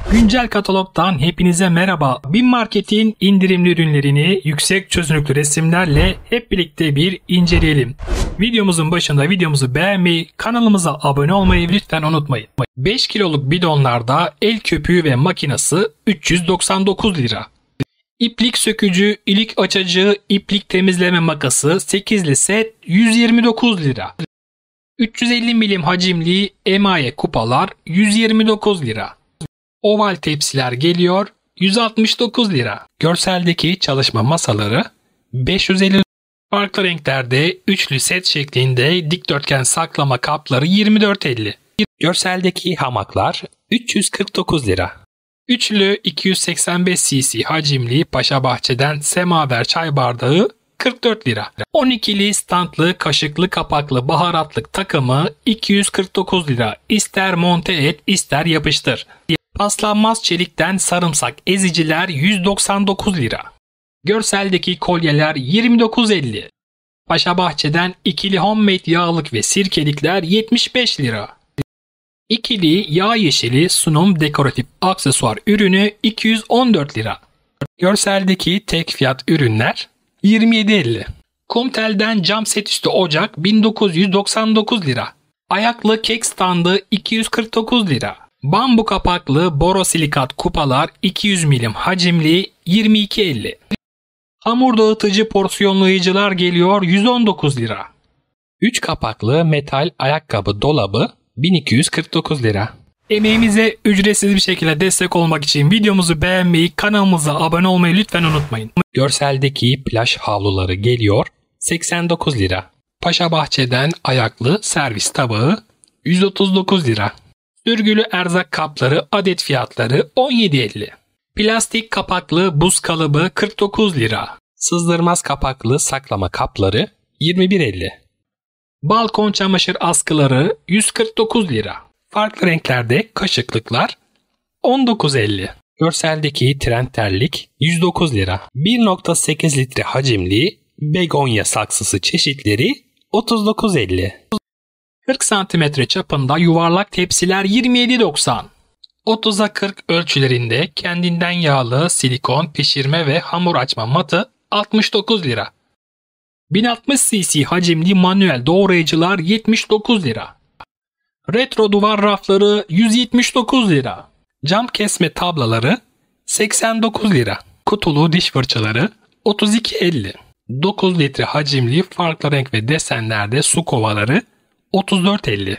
Güncel katalogdan hepinize merhaba. BİM Market'in indirimli ürünlerini yüksek çözünürlüklü resimlerle hep birlikte bir inceleyelim. Videomuzun başında videomuzu beğenmeyi, kanalımıza abone olmayı lütfen unutmayın. 5 kiloluk bidonlarda el köpüğü ve makinası 399 lira. İplik sökücü, ilik açıcı, iplik temizleme makası 8'li set 129 lira. 350 milim hacimli emaye kupalar 129 lira. Oval tepsiler geliyor 169 lira. Görseldeki çalışma masaları 550 lira. Farklı renklerde üçlü set şeklinde dikdörtgen saklama kapları 24.50. Görseldeki hamaklar 349 lira. Üçlü 285 cc hacimli Paşabahçe'den semaver çay bardağı 44 lira. 12'li standlı kaşıklı kapaklı baharatlık takımı 249 lira. İster monte et ister yapıştır. Paslanmaz çelikten sarımsak eziciler 199 lira. Görseldeki kolyeler 29.50. Paşabahçe'den ikili homemade yağlık ve sirkelikler 75 lira. İkili yağ yeşili sunum dekoratif aksesuar ürünü 214 lira. Görseldeki tek fiyat ürünler 27.50. Kumtel'den cam set üstü ocak 1999 lira. Ayaklı kek standı 249 lira. Bambu kapaklı borosilikat kupalar 200 milim hacimli 22.50. Hamur dağıtıcı porsiyonlayıcılar geliyor 119 lira. 3 kapaklı metal ayakkabı dolabı 1249 lira. Emeğimize ücretsiz bir şekilde destek olmak için videomuzu beğenmeyi, kanalımıza abone olmayı lütfen unutmayın. Görseldeki plaj havluları geliyor 89 lira. Paşabahçe'den ayaklı servis tabağı 139 lira. Sürgülü erzak kapları adet fiyatları 17.50. Plastik kapaklı buz kalıbı 49 lira. Sızdırmaz kapaklı saklama kapları 21.50. Balkon çamaşır askıları 149 lira. Farklı renklerde kaşıklıklar 19.50. Görseldeki tren terlik 109 lira. 1.8 litre hacimli begonya saksısı çeşitleri 39.50. 40 cm çapında yuvarlak tepsiler 27.90. 30'a 40 ölçülerinde kendinden yağlı silikon pişirme ve hamur açma matı 69 lira. 1060 cc hacimli manuel doğrayıcılar 79 lira. Retro duvar rafları 179 lira. Cam kesme tablaları 89 lira. Kutulu diş fırçaları 32.50. 9 litre hacimli farklı renk ve desenlerde su kovaları 34.50.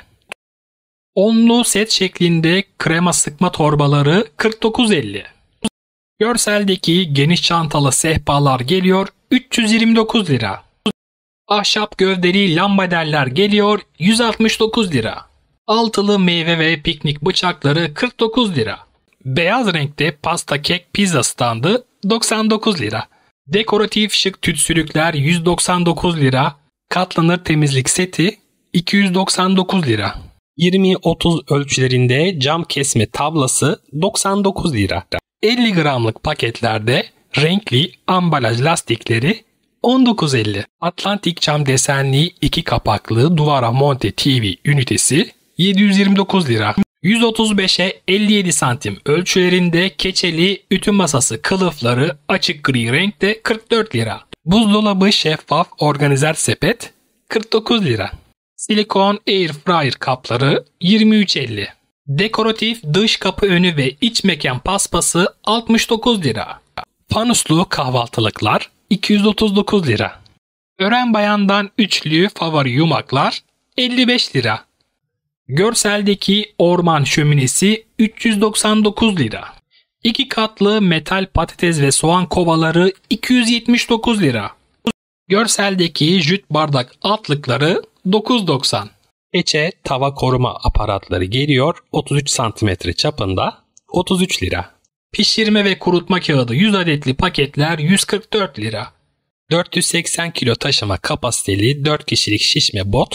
Onlu set şeklinde krema sıkma torbaları 49.50. Görseldeki geniş çantalı sehpalar geliyor 329 lira. Ahşap gövdeli lambaderler geliyor 169 lira. Altılı meyve ve piknik bıçakları 49 lira. Beyaz renkte pasta kek pizza standı 99 lira. Dekoratif şık tütsülükler 199 lira. Katlanır temizlik seti 299 lira. 20-30 ölçülerinde cam kesme tablası 99 lira. 50 gramlık paketlerde renkli ambalaj lastikleri 19.50. Atlantik cam desenli 2 kapaklı duvara monte TV ünitesi 729 lira. 135'e 57 santim ölçülerinde keçeli ütü masası kılıfları açık gri renkte 44 lira. Buzdolabı şeffaf organizer sepet 49 lira. Silikon air fryer kapları 23.50. Dekoratif dış kapı önü ve iç mekan paspası 69 lira. Fanuslu kahvaltılıklar 239 lira. Ören bayandan üçlü favori yumaklar 55 lira. Görseldeki orman şöminesi 399 lira. 2 katlı metal patates ve soğan kovaları 279 lira. Görseldeki jüt bardak altlıkları 9.90. Eçe tava koruma aparatları geliyor 33 cm çapında 33 lira. Pişirme ve kurutma kağıdı 100 adetli paketler 144 lira. 480 kilo taşıma kapasiteli 4 kişilik şişme bot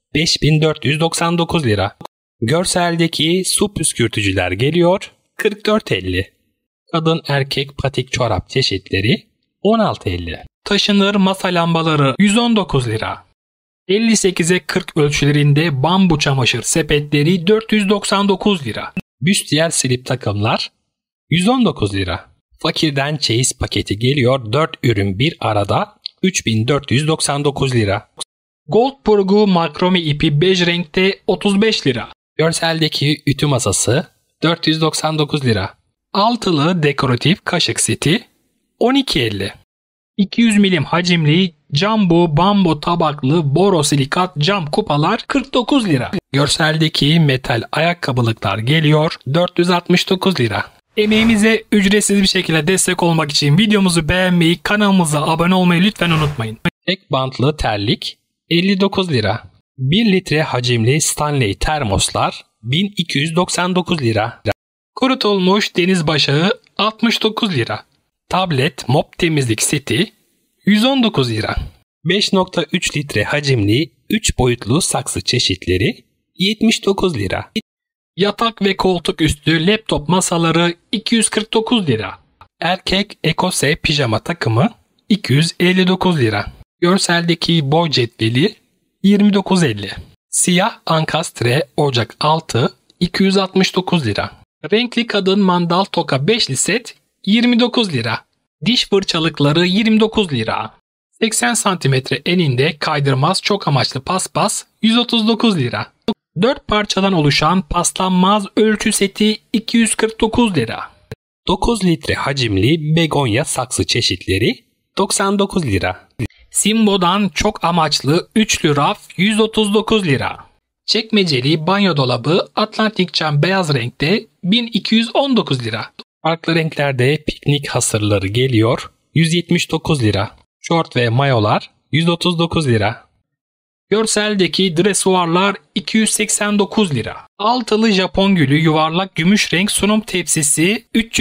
5499 lira. Görseldeki su püskürtücüler geliyor 44.50. Kadın erkek patik çorap çeşitleri 16.50. Taşınır masa lambaları 119 lira. 58'e 40 ölçülerinde bambu çamaşır sepetleri 499 lira. Büstiyer slip takımlar 119 lira. Fakirden çeyiz paketi geliyor 4 ürün bir arada 3499 lira. Goldburgu makrome ipi bej renkte 35 lira. Görseldeki ütü masası 499 lira. Altılı dekoratif kaşık seti 12.50. 200 milim hacimli jumbo bambu tabaklı borosilikat cam kupalar 49 lira. Görseldeki metal ayakkabılıklar geliyor 469 lira. Emeğimize ücretsiz bir şekilde destek olmak için videomuzu beğenmeyi, kanalımıza abone olmayı lütfen unutmayın. Tek bantlı terlik 59 lira. 1 litre hacimli Stanley termoslar 1299 lira. Kurutulmuş deniz başağı 69 lira. Tablet mop temizlik seti 119 lira. 5.3 litre hacimli 3 boyutlu saksı çeşitleri 79 lira. Yatak ve koltuk üstü laptop masaları 249 lira. Erkek Ekose pijama takımı 259 lira. Görseldeki boy cetveli 29.50. Siyah ankastre ocak altı 269 lira. Renkli kadın mandal toka 5'li set 29 lira. Diş fırçalıkları 29 lira. 80 cm eninde kaydırmaz çok amaçlı paspas 139 lira. 4 parçadan oluşan paslanmaz ölçü seti 249 lira. 9 litre hacimli begonya saksı çeşitleri 99 lira. Simbo'dan çok amaçlı üçlü raf 139 lira. Çekmeceli banyo dolabı Atlantik cam beyaz renkte 1219 lira. Farklı renklerde piknik hasırları geliyor 179 lira. Şort ve mayolar 139 lira. Görseldeki dresuarlar 289 lira. Altılı Japon gülü yuvarlak gümüş renk sunum tepsisi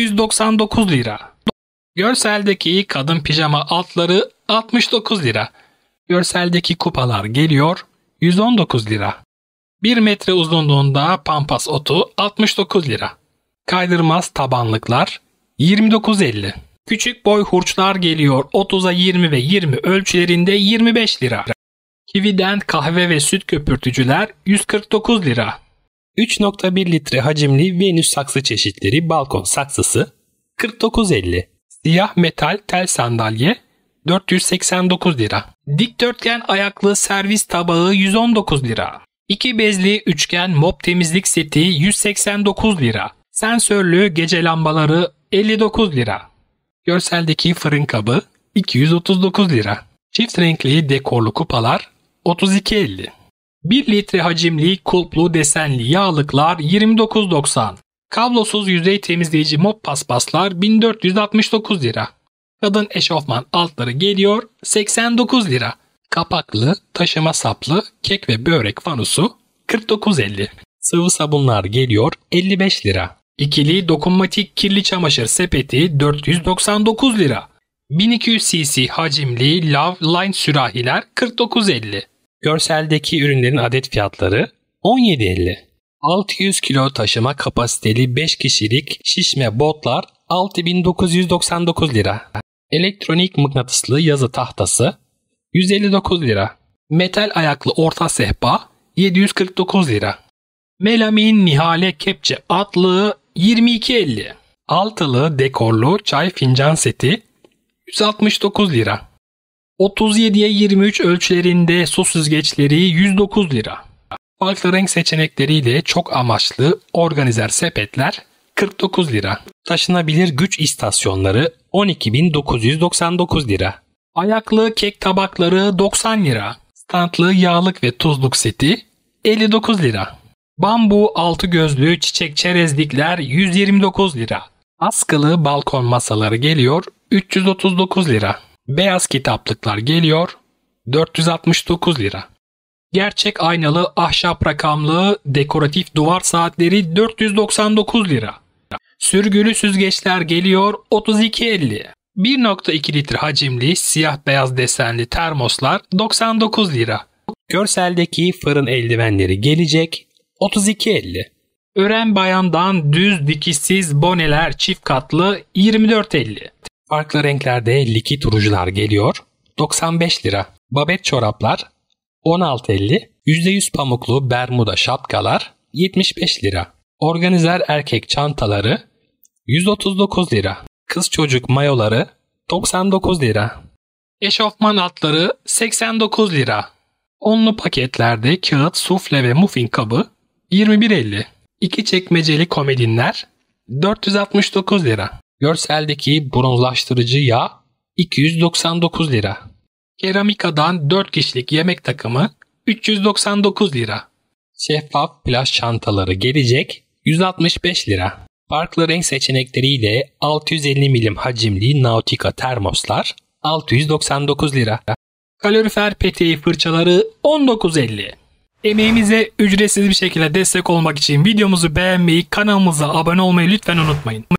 399 lira. Görseldeki kadın pijama altları 69 lira. Görseldeki kupalar geliyor 119 lira. 1 metre uzunluğunda pampas otu 69 lira. Kaydırmaz tabanlıklar 29.50. Küçük boy hurçlar geliyor 30'a 20 ve 20 ölçülerinde 25 lira. Kiwi'den kahve ve süt köpürtücüler 149 lira. 3.1 litre hacimli Venüs saksı çeşitleri balkon saksısı 49.50. Siyah metal tel sandalye 489 lira. Dikdörtgen ayaklı servis tabağı 119 lira. 2 bezli üçgen mop temizlik seti 189 lira. Sensörlü gece lambaları 59 lira. Görseldeki fırın kabı 239 lira. Çift renkli dekorlu kupalar 32.50. 1 litre hacimli kulplu desenli yağlıklar 29.90. Kablosuz yüzey temizleyici mop paspaslar 1469 lira. Kadın eşofman altları geliyor 89 lira. Kapaklı, taşıma saplı kek ve börek fanusu 49.50. Sıvı sabunlar geliyor 55 lira. İkili dokunmatik kirli çamaşır sepeti 499 lira. 1200 cc hacimli Love Line sürahiler 49.50. Görseldeki ürünlerin adet fiyatları 17.50. 600 kilo taşıma kapasiteli 5 kişilik şişme botlar 6999 lira. Elektronik mıknatıslı yazı tahtası 159 lira. Metal ayaklı orta sehpa 749 lira. Melamin Nihale kepçe atlığı 22.50. Altılı dekorlu çay fincan seti 169 lira. 37'ye 23 ölçülerinde su süzgeçleri 109 lira. Farklı renk seçenekleriyle çok amaçlı organizer sepetler 49 lira. Taşınabilir güç istasyonları 12.999 lira. Ayaklı kek tabakları 90 lira. Standlı yağlık ve tuzluk seti 59 lira. Bambu altı gözlü çiçek çerezlikler 129 lira. Askılı balkon masaları geliyor 339 lira. Beyaz kitaplıklar geliyor 469 lira. Gerçek aynalı ahşap rakamlı dekoratif duvar saatleri 499 lira. Sürgülü süzgeçler geliyor 32.50. 1.2 litre hacimli siyah beyaz desenli termoslar 99 lira. Görseldeki fırın eldivenleri gelecek 32.50. Ören bayandan düz dikişsiz boneler çift katlı 24.50. Farklı renklerde likit rujular geliyor 95 lira. Babet çoraplar 16.50. %100 pamuklu bermuda şapkalar 75 lira. Organizer erkek çantaları 139 lira. Kız çocuk mayoları 99 lira. Eşofman altları 89 lira. Onlu paketlerde kağıt, sufle ve muffin kabı 21.50. İki çekmeceli komodinler 469 lira. Görseldeki bronzlaştırıcı yağ 299 lira. Keramikadan 4 kişilik yemek takımı 399 lira. Şeffaf plaj çantaları gelecek 165 lira. Farklı renk seçenekleriyle 650 milim hacimli Nautica termoslar 699 lira. Kalorifer peteği fırçaları 19.50. Emeğimize ücretsiz bir şekilde destek olmak için videomuzu beğenmeyi, kanalımıza abone olmayı lütfen unutmayın.